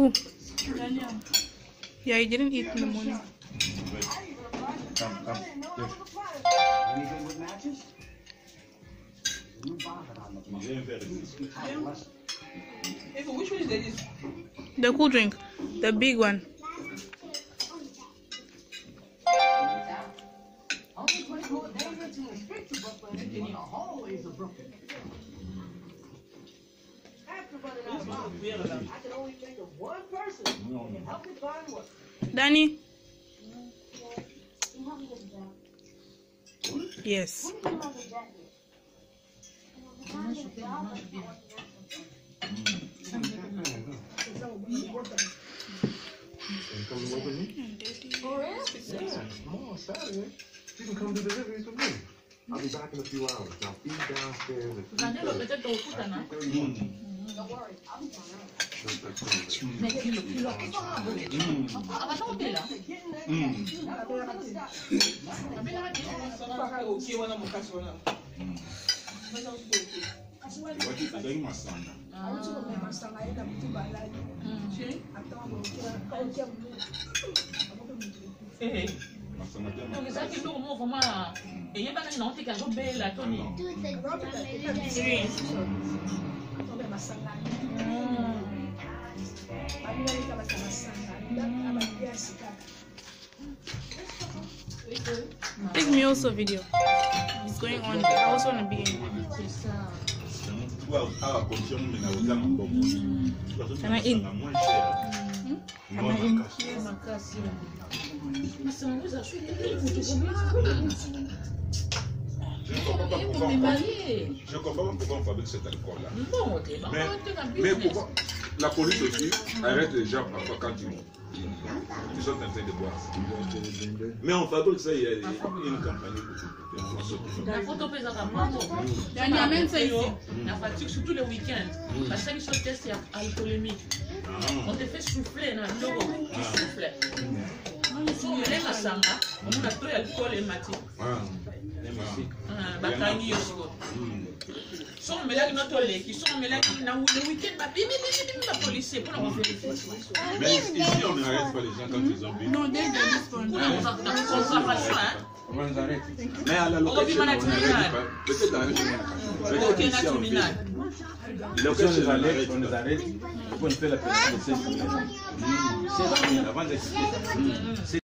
Who? Yeah, he didn't eat in the morning. Come. Anything with matches? Which one is this? The cool drink. The big one. Only 24 days until the streets of Brooklyn and in the hallways of Brooklyn. After running out of options, I can only think of one person who can help me find work. Danny? Yes. Tomorrow, Saturday, you can come do deliveries with me. I'll be back in a few hours. Now feed downstairs and feed Don't worry, I'll be fine. Take me also video. It's going on. I also want to be in. Can I in? Je comprends pas pourquoi on fabrique cet alcool-là. Mais pourquoi la police aussi arrête les gens parfois quand ils sont en train de boire. Mais on fabrique ça, il y a une campagne. La photo pèse à la fatigue, surtout le week-end. Parce que les tests alcoolémique. On te fait souffler dans le dos. Tu souffles. On met la samba, on a tout l'alcool et mati. Bakangi yosko. Sont mêlés notre lait, qui sont mêlés le week-end, la police pour la vérifier. Mais ici, on n'arrête pas les gens quand ils ont bu. Non, dès que On les arrête. Mais à la location, on n'arrête pas. Peut-être à la location. On les arrête. On fait la personne de 16 semaines. 16 semaines avant d'expliquer.